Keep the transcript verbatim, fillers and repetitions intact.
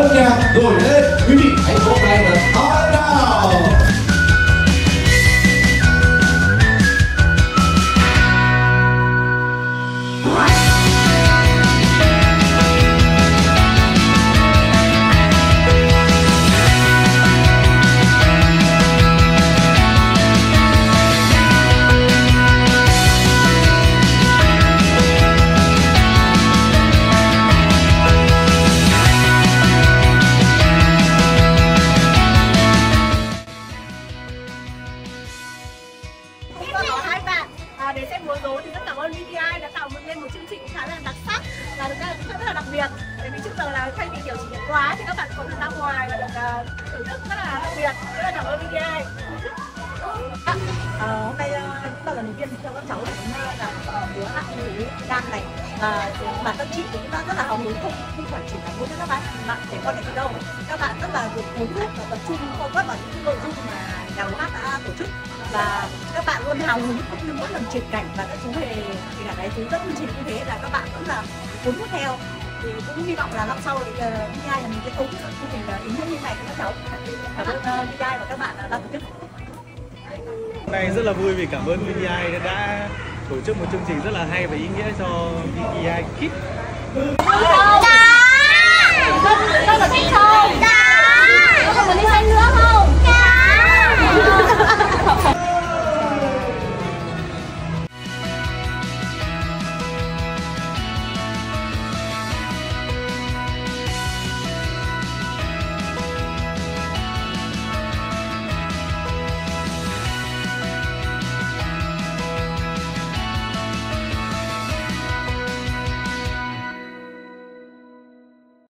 âm nhạc nổi lên, quý vị hãy vỗ tay thật to nào. Để xem múa rối thì rất cảm ơn vê tê i đã tạo nên một chương trình khá là đặc sắc và thực ra là cũng rất là đặc biệt. Bởi vì trước giờ là thay vì kiểu chỉ nhận quà thì các bạn có thể ra ngoài và được uh, thưởng thức rất là đặc biệt. Rất là cảm ơn vê tê i. Ờ, hôm nay chúng ta là lần đầu tiên cho các cháu đến là múa hát múa đan này, và bản thân chị cũng đã rất là hào hứng, không không phải chỉ là múa cho các bạn bạn để con này đâu, các bạn rất là được cuốn hút và tập trung focus vào những nội dung mà nhà múa hát đã tổ chức, và các bạn luôn hào hứng cũng như mỗi lần chuyển cảnh và các chú hề thì cả cái chú rất chương trình như thế là các bạn vẫn là cuốn hút theo. Thì cũng hy vọng là năm sau thì vê tê i là mình sẽ tổ chức chương trình ý nghĩa như này cho các cháu. Cảm ơn vê tê i và các bạn đã tổ chức. Hôm nay rất là vui vì cảm ơn vê tê i đã tổ chức một chương trình rất là hay và ý nghĩa cho vê tê i Kids. Con là thích thôi.